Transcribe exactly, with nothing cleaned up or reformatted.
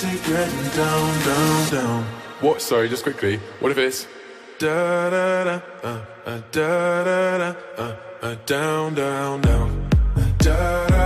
getting down, down, down. What? Sorry, just quickly. What if it's Da da da, uh, uh, da da da, uh, uh, down, down, down. Da da.